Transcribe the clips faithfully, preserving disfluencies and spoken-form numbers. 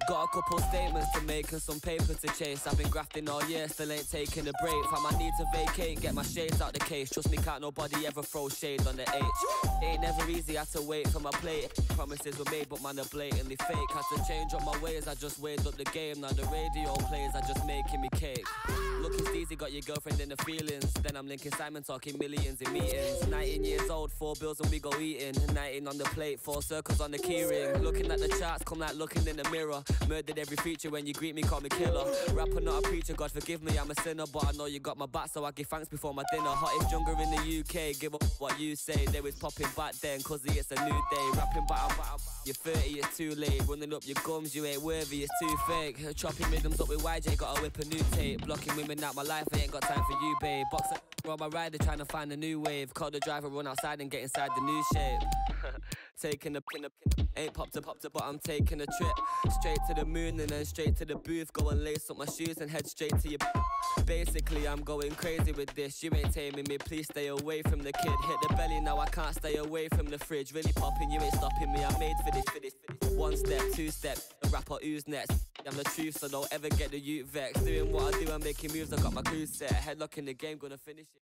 Got a couple statements to make and some paper to chase. I've been grafting all year, still ain't taking a break. Fam, I need to vacate, get my shades out the case. Trust me, can't nobody ever throw shade on the H. It ain't never easy, had to wait for my plate. Promises were made, but man, they're blatantly fake. Had to change up my ways, I just weighed up the game. Now the radio plays, I just making me cake. Looking steezy, got your girlfriend in the feelings. Then I'm linking Simon, talking millions in meetings. nineteen years old, four bills and we go eating. nineteen on the plate, four circles on the keyring. Looking at the charts, come like looking in the mirror. Murdered every feature, when you greet me, call me killer. Rapper, not a preacher, God forgive me, I'm a sinner. But I know you got my back, so I give thanks before my dinner. Hottest jungle in the U K, give up what you say. They was popping back then, cause it's a new day. Rapping battle, battle, you're thirty, it's too late. Running up your gums, you ain't worthy, it's too fake. Chopping rhythms up with Y J, gotta whip a new tape. Blocking women out my life, I ain't got time for you, babe. Boxer on my rider, trying to find a new wave. Call the driver, run outside and get inside the new shape. Taking a pin, ain't popped up, popped up, but I'm taking a trip. Straight to the moon and then straight to the booth. Go and lace up my shoes and head straight to your. Basically, I'm going crazy with this. You ain't taming me, please stay away from the kid. Hit the belly, now I can't stay away from the fridge. Really popping, you ain't stopping me, I'm made for this, for this, for this. One step, two step, a rapper who's next. I'm the truth, so don't ever get the youth vexed. Doing what I do, I'm making moves, I got my crew set. Headlock in the game, gonna finish it.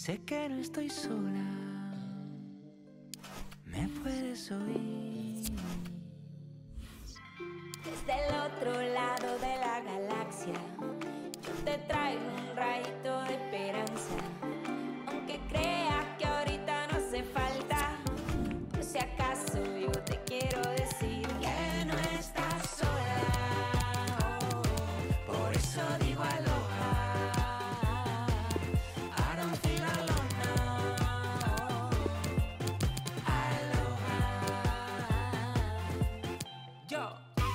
Sé que no estoy sola, me puedes oír. Desde el otro lado de la galaxia, yo te traigo un rayito de esperanza. Aunque creas que ahorita no hace falta, por si acaso yo te quiero decir que no estás sola. Oh, por eso digo aloha. I don't feel alone now. Aloha. Yo.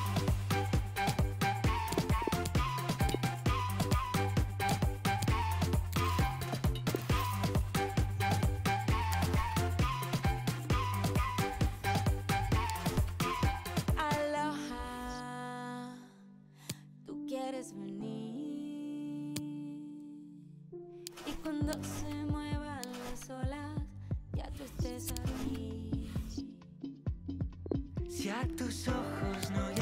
Aloha, tú quieres venir, y cuando se muevan las olas, ya tú estés aquí. Si a tus ojos no